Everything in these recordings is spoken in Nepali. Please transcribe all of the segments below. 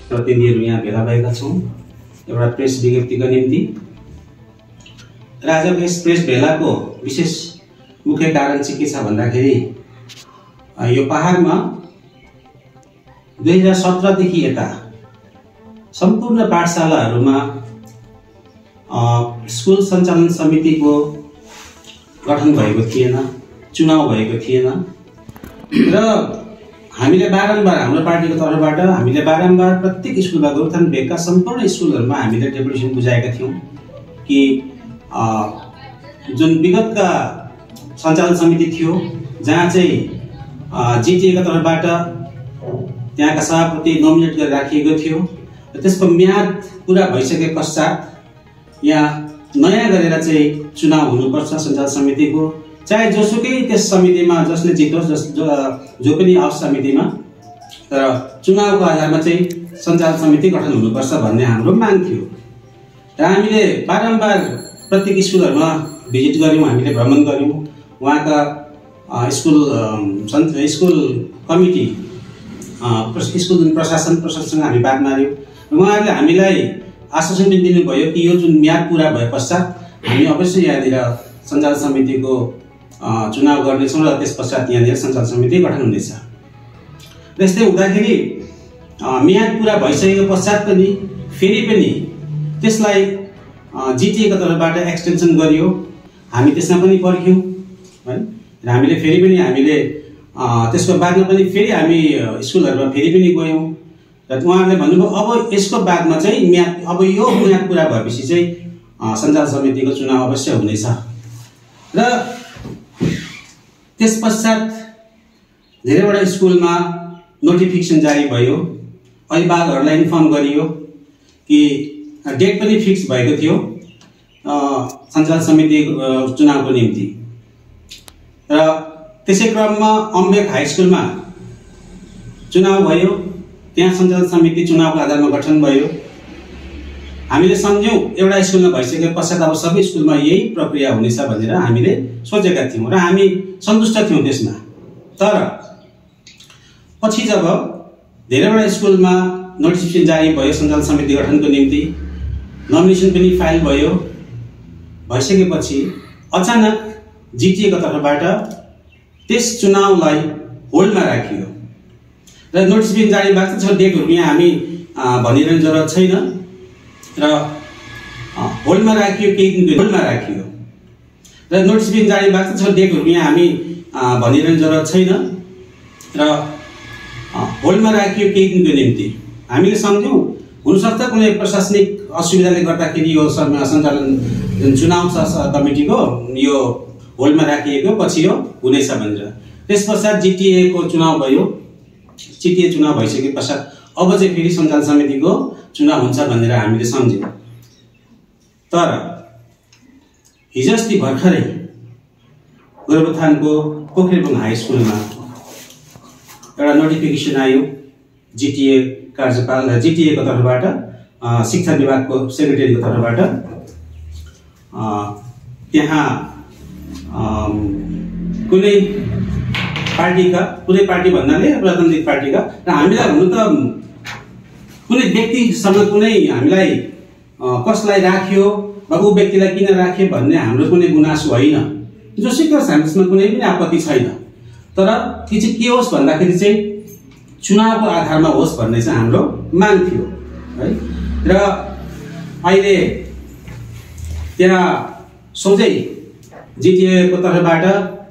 प्रतिनिधिहरू यहाँ भेला भएका छौँ एउटा प्रेस विज्ञप्तिको निम्ति। र आजको यस प्रेस भेलाको विशेष मुख्य कारण चाहिँ के छ भन्दाखेरि यो पहाडमा 2017 देखि यता सम्पूर्ण पाठशालाहरूमा स्कुल सञ्चालन समितिको गठन भएको थिएन, चुनाव भएको थिएन र हामीले बारम्बार हाम्रो पार्टीको तर्फबाट हामीले बारम्बार प्रत्येक स्कुलमा गोरुबथान भेगका सम्पूर्ण स्कुलहरूमा हामीले डेपुटेसन बुझाएका थियौँ कि जुन विगतका सञ्चालन समिति थियो जहाँ चाहिँ जिटिएका तर्फबाट त्यहाँका सभापति नोमिनेट गरेर राखिएको थियो र त्यसको म्याद पुरा भइसके पश्चात यहाँ नयाँ गरेर चाहिँ चुनाव हुनुपर्छ सञ्चालन समितिको, चाहे जोसुकै त्यस समितिमा जसले जितोस् जो पनि आओस् समितिमा, तर चुनावको आधारमा चाहिँ सञ्चालन समिति गठन हुनुपर्छ भन्ने हाम्रो माग थियो। र हामीले बारम्बार प्रत्येक स्कुलहरूमा भिजिट गऱ्यौँ, हामीले भ्रमण गऱ्यौँ, उहाँका स्कुल कमिटी स्कुल जुन प्रशासनसँग हामी बात मार्यौँ। उहाँहरूले हामीलाई आश्वासन पनि दिनुभयो कि यो जुन म्याद पुरा भए पश्चात हामी अवश्य यहाँनिर सञ्चालन समितिको चुनाव गर्नेछौँ र त्यस पश्चात यहाँनिर सञ्चालन समिति गठन हुनेछ। र यस्तै हुँदाखेरि म्याद पुरा भइसकेको पश्चात पनि फेरि पनि त्यसलाई जिटिएको तर्फबाट एक्सटेन्सन गरियो। हामी त्यसमा पनि पर्ख्यौँ है र हामीले फेरि पनि त्यसको बादमा पनि फेरि हामी स्कुलहरूमा फेरि पनि गयौँ र उहाँहरूले भन्नुभयो अब यसको बादमा चाहिँ अब यो म्याद पुरा भएपछि चाहिँ सञ्चालन समितिको चुनाव अवश्य हुनेछ। र त्यस पश्चात धेरैवटा स्कुलमा नोटिफिकेसन जारी भयो, अभिभावकहरूलाई इन्फर्म गरियो कि डेट पनि फिक्स भएको थियो सञ्चालन समिति चुनावको निम्ति। र त्यसै क्रममा अम्बेक हाई स्कुलमा चुनाव भयो, त्यहाँ सञ्चालन समिति चुनावको आधारमा गठन भयो। हामीले सम्झ्यौँ एउटा स्कुलमा भइसके पश्चात अब सबै स्कुलमा यही प्रक्रिया हुनेछ भनेर हामीले सोचेका थियौँ र हामी सन्तुष्ट थियौँ त्यसमा। तर पछि जब धेरैवटा स्कुलमा नोटिफिकेसन जारी भयो सञ्चालन समिति गठनको निम्ति, नोमिनेसन पनि फाइल भयो, भइसकेपछि अचानक जिटिएको तर्फबाट त्यस चुनावलाई होल्डमा राखियो र नोटिफिकेसन जारी भएको छ, डेटहरू यहाँ हामी भनिरहने जरुरत छैन र होल्डमा राखियो, केही दिनको होल्डमा राखियो र नोटिफिकेसन जारी भएको छ, डेटहरू यहाँ हामी भनिरहने जरुरत छैन र होल्डमा राखियो केही दिनको निम्ति। हामीले सम्झ्यौँ हुनसक्छ कुनै प्रशासनिक असुविधाले गर्दाखेरि यो सञ्चालन जुन चुनाव छ कमिटीको यो होल्डमा राखिएको पछि यो हुनेछ भनेर। त्यस पश्चात जिटिएको चुनाव भयो, जिटिए चुनाव भइसके पश्चात अब चाहिँ फेरि सञ्चालन समितिको चुनाव हुन्छ भनेर हामीले सम्झ्यौँ। तर हिजो अस्ति भर्खरै गोरुबथानको पोखरेबुङ हाई स्कुलमा एउटा नोटिफिकेसन आयो जिटिए कार्यपाल जिटिएको तर्फबाट, शिक्षा विभागको सेक्रेटरीको तर्फबाट। त्यहाँ कुनै पार्टी भन्नाले राजनैतिक पार्टीका र हामीलाई हुनु त कुनै व्यक्तिसँग कुनै हामीलाई कसलाई राख्यो वा ऊ व्यक्तिलाई किन राख्यो भन्ने हाम्रो कुनै गुनासो होइन, जोसुकै होस् हामीसँग कुनै पनि आपत्ति छैन। तर त्यो चाहिँ के होस् भन्दाखेरि चाहिँ चुनावको आधारमा होस् भन्ने चाहिँ हाम्रो माग थियो है। र अहिले त्यहाँ सोझै जिटिएको तर्फबाट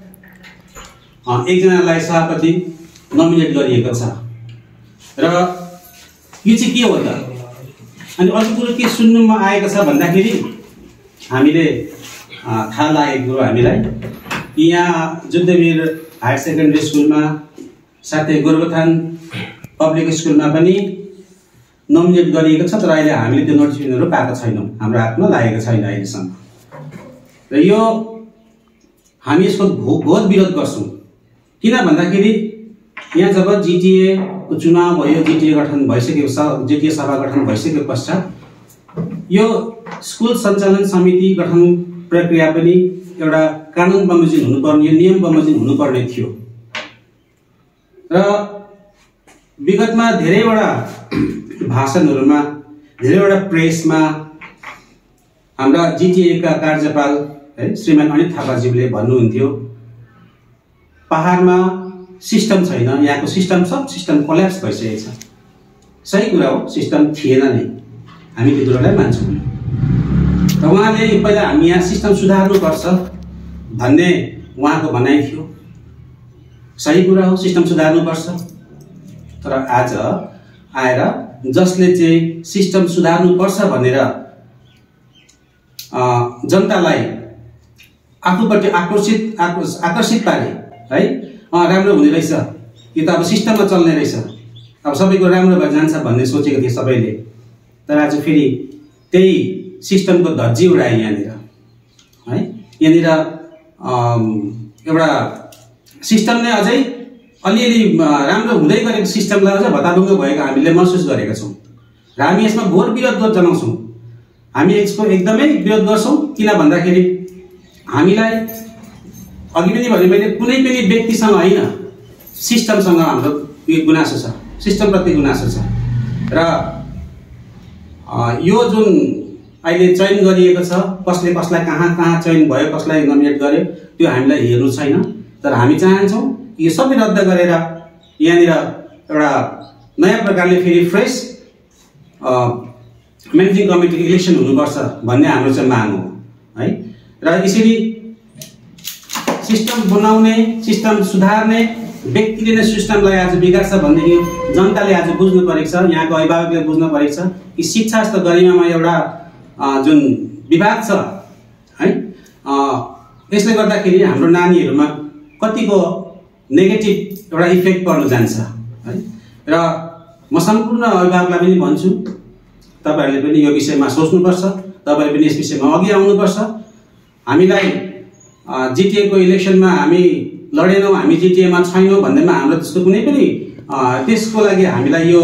एकजनालाई सभापति नोमिनेट गरिएको छ र यो चाहिँ के हो त? अनि अर्को कुरो के सुन्नुमा आएको छ भन्दाखेरि हामीले थाहा लागेको कुरो हामीलाई यहाँ जुद्धवीर हायर सेकेन्डरी स्कुलमा साथै गोरुबथान पब्लिक स्कुलमा पनि नोमिनेट गरिएको छ, तर अहिले हामीले त्यो नोटिफिकेसनहरू पाएको छैनौँ, हाम्रो हातमा लागेको छैन अहिलेसम्म। र यो हामी यसको घोर विरोध गर्छौँ। किन भन्दाखेरि यहाँ जब जिटिएको चुनाव भयो, जिटिए गठन भइसकेको जिटिए सभा गठन भइसके पश्चात यो स्कुल सञ्चालन समिति गठन प्रक्रिया पनि एउटा कानुन बमोजिम हुनुपर्ने, नियम बमोजिम हुनुपर्ने थियो। र विगतमा धेरैवटा भाषणहरूमा धेरैवटा प्रेसमा हाम्रा जिटिए का कार्यपाल है श्रीमान अनित थापाज्यूले भन्नुहुन्थ्यो पहाडमा सिस्टम छैन, यहाँको सिस्टम सिस्टम कोल्याप्स भइसकेको छ। सही कुरा हो, सिस्टम थिएन नै, हामी त्यो कुरालाई मान्छौँ। र उहाँले पहिला हामी यहाँ सिस्टम सुधार्नुपर्छ भन्ने उहाँको भनाइ थियो। सही कुरा हो, सिस्टम सुधार्नुपर्छ। तर आज आएर जसले चाहिँ सिस्टम सुधार्नुपर्छ भनेर जनतालाई आफूपट्टि आकर्षित पारे है, राम्रो हुने रहेछ, यो त अब सिस्टममा चल्ने रहेछ, अब सबैको राम्रो भएर जान्छ भन्ने सोचेको थिए सबैले। तर आज फेरि त्यही सिस्टमको धज्जी उडाए यहाँनिर है। यहाँनिर एउटा सिस्टमले अझै अलिअलि राम्रो हुँदै गरेको सिस्टमलाई अझै भताभुङ्ग भएको हामीले महसुस गरेका छौँ र हामी यसमा घोर विरोध जनाउँछौँ। हामी यसको एकदमै विरोध गर्छौँ। किन भन्दाखेरि हामीलाई अघि पनि भने मैले कुनै पनि व्यक्तिसँग होइन, सिस्टमसँग हाम्रो गुनासो छ, सिस्टमप्रति गुनासो छ। र यो जुन अहिले चयन गरिएको छ, कसले कसलाई कहाँ कहाँ चयन भयो, कसलाई नोमिनेट गर्यो, त्यो हामीलाई हेर्नु छैन। तर हामी चाहन्छौँ यो सबै रद्द गरेर यहाँनिर एउटा नयाँ प्रकारले फेरि फ्रेस म्यानेजिङ कमिटी इलेक्सन हुनुपर्छ भन्ने हाम्रो चाहिँ माग हो है। र यसरी सिस्टम बनाउने, सिस्टम सुधार्ने व्यक्तिले नै सिस्टमलाई आज बिगार्छ भनेदेखि जनताले आज बुझ्नु परेको छ, यहाँको अभिभावकले बुझ्नु परेको छ कि शिक्षा जस्तो गरिमामा एउटा जुन विभाग छ है, यसले गर्दाखेरि हाम्रो नानीहरूमा कतिको नेगेटिभ एउटा इफेक्ट पर्न जान्छ है। र म सम्पूर्ण अभिभावकलाई पनि भन्छु, तपाईहरूले पनि यो विषयमा सोच्नुपर्छ, तपाईहरूले पनि यस विषयमा अघि आउनुपर्छ। हामीलाई जिटिएको इलेक्सनमा हामी लडेनौँ, हामी जिटिएमा छैनौँ भन्दैमा हाम्रो त्यस्तो कुनै पनि त्यसको लागि हामीलाई यो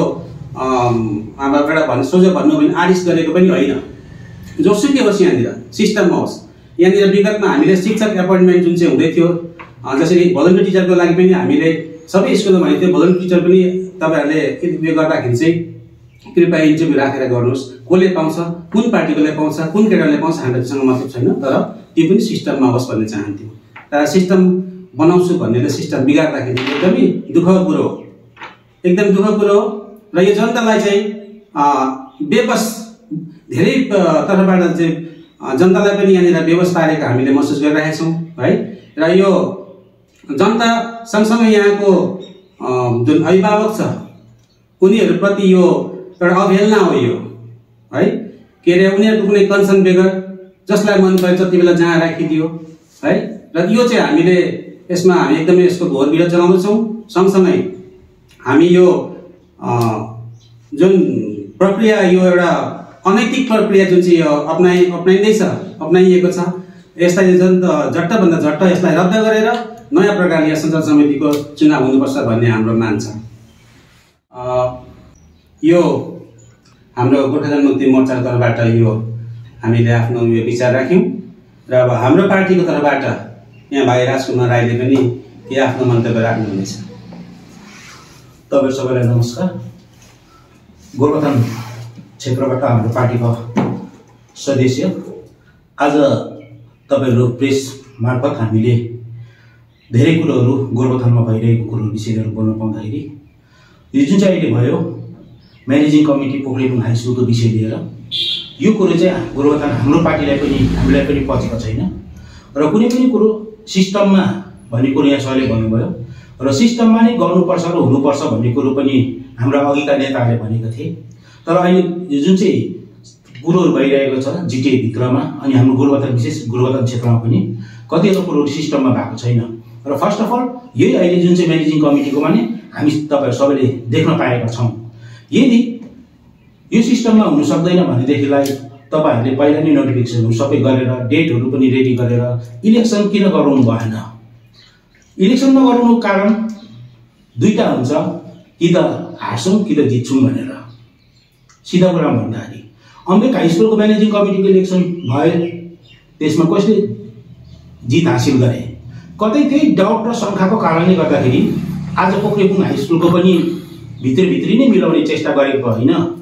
एउटा सोझो भन्नु भने आरिस गरेको पनि होइन। जोसुकै होस्, यहाँनिर सिस्टममा होस्, यहाँनिर विगतमा हामीले शिक्षक एपोइन्टमेन्ट जुन चाहिँ हुँदै थियो, जसरी भोलन्टियर टिचरको लागि पनि हामीले सबै स्कुलमा भनेको थियो भोलन्टियर टिचर पनि तपाईँहरूले उयो गर्दाखेरि चाहिँ कृपया इन्टरभ्यू राखेर गर्नुहोस्, कसले पाउँछ, कुन पार्टीकोले पाउँछ, कुन केटाले पाउँछ, हामीलाई त्योसँग मतलब छैन। तर त्यो पनि सिस्टममा होस् भन्ने चाहन्थ्यौँ। तर सिस्टम बनाउँछु भन्ने सिस्टम बिगार्दाखेरि एकदमै दुःखको कुरो हो, एकदम दुःखको कुरो हो। र यो जनतालाई चाहिँ बेबस धेरै तर्फबाट चाहिँ जनतालाई पनि यहाँनिर बेबस पारेको हामीले महसुस गरिरहेका छौँ है। र यो जनता सँगसँगै यहाँको जुन अभिभावक छ उनीहरूप्रति यो एउटा अवहेलना हो यो है। के अरे उनीहरूको कुनै कन्सर्न बेगर जसलाई मन परे जति बेला जहाँ राखिदियो है। र यो चाहिँ हामीले यसमा हामी एकदमै यसको घोर विरोध जनाउँदछौँ। सँगसँगै हामी यो जुन प्रक्रिया, यो एउटा अनैतिक प्रक्रिया जुन चाहिँ अप्नाइएको छ, यसलाई झट्टभन्दा झट्ट यसलाई रद्द गरेर नयाँ प्रकारले सञ्चालन समितिको चुनाव हुनुपर्छ भन्ने हाम्रो माग छ। यो हाम्रो गोर्खा जनमुक्ति मोर्चाको तर्फबाट यो हामीले आफ्नो यो विचार राख्यौँ। र अब हाम्रो पार्टीको तर्फबाट यहाँ भाइ राजकुमार राईले पनि के आफ्नो मन्तव्य राख्नुहुनेछ। तपाईँ सबैलाई नमस्कार। गोर्खाथान क्षेत्रबाट हाम्रो पार्टीको सदस्य, आज तपाईँहरू प्रेस मार्फत हामीले धेरै कुरोहरू गोर्खाथानमा भइरहेको कुरो विषय लिएर बोल्न पाउँदाखेरि यो जुन चाहिँ अहिले भयो म्यानेजिङ कमिटी पोखरेबुङ हाई स्कुलको विषय लिएर, यो कुरो चाहिँ गोर्खाथान हाम्रो पार्टीलाई पनि हामीलाई पनि पचेको छैन। र कुनै पनि कुरो सिस्टममा भन्ने कुरो यहाँ सरले भन्नुभयो र सिस्टममा नै गर्नुपर्छ र हुनुपर्छ भन्ने कुरो पनि हाम्रा अघिका नेताहरूले भनेका थिए। तर अहिले जुन चाहिँ कुरोहरू भइरहेको छ जिटिए भित्रमा अनि हाम्रो गोर्खाथान, विशेष गोर्खाथान क्षेत्रमा पनि कतिवटा कुरोहरू सिस्टममा भएको छैन। र फर्स्ट अफ अल यही अहिले जुन चाहिँ म्यानेजिङ कमिटीकोमा नै हामी तपाईँहरू सबैले देख्न पाएका छौँ। यदि यो सिस्टममा हुन सक्दैन भनेदेखिलाई तपाईँहरूले पहिला नै नोटिफिकेसनहरू सबै गरेर डेटहरू पनि रेडी गरेर इलेक्सन किन गराउनु भएन? इलेक्सन नगराउनुको कारण दुईटा हुन्छ, कि त हार्छौँ कि त जित्छौँ भनेर। सिधा कुरा भन्दाखेरि अम्बेक हाई स्कुलको म्यानेजिङ कमिटीको इलेक्सन भयो, त्यसमा कसले जित हासिल गरे? कतै त्यही डाउट र शङ्काको कारणले गर्दाखेरि आज पोखरेबुङ हाई स्कुलको पनि भित्री नै मिलाउने चेष्टा गरेको होइन।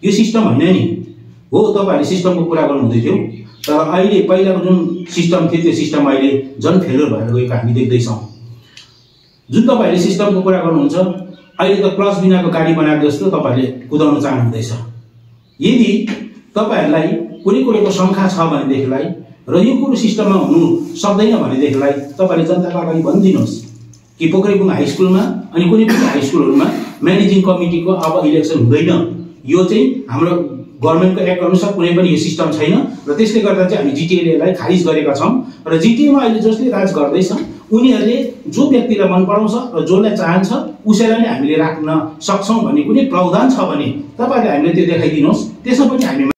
यो सिस्टम होइन नि हो। तपाईँहरूले सिस्टमको कुरा गर्नुहुँदै थियो, तर अहिले पहिलाको जुन सिस्टम थियो त्यो सिस्टम अहिले झन् फेलर भएर गएको हामी देख्दैछौँ। जुन तपाईँहरूले सिस्टमको कुरा गर्नुहुन्छ, अहिले त क्लच बिनाको गाडी बनाएको जस्तो तपाईँहरूले कुदाउन चाहनुहुँदैछ। यदि तपाईँहरूलाई कुनै कुरोको शङ्का छ भनेदेखिलाई र यो कुरो सिस्टममा हुनु सक्दैन भनेदेखिलाई तपाईँले जनताको अगाडि भनिदिनुहोस् कि पोखरेबुङ हाई स्कुलमा अनि कुनै पनि हाई स्कुलहरूमा म्यानेजिङ कमिटीको अब इलेक्सन हुँदैन। यो चाहिँ हाम्रो गभर्नमेन्टको एक्ट अनुसार कुनै पनि यो सिस्टम छैन र त्यसले गर्दा चाहिँ हामी जिटिएलाई खारिज गरेका छौँ। र जिटिएमा अहिले जसले राज गर्दैछ उनीहरूले जो व्यक्तिलाई मन पराउँछ र जसलाई चाहन्छ उसैलाई नै हामीले राख्न सक्छौँ भन्ने कुनै प्रावधान छ भने तपाईँहरूले हामीले त्यो देखाइदिनुहोस्। त्यसमा पनि हामी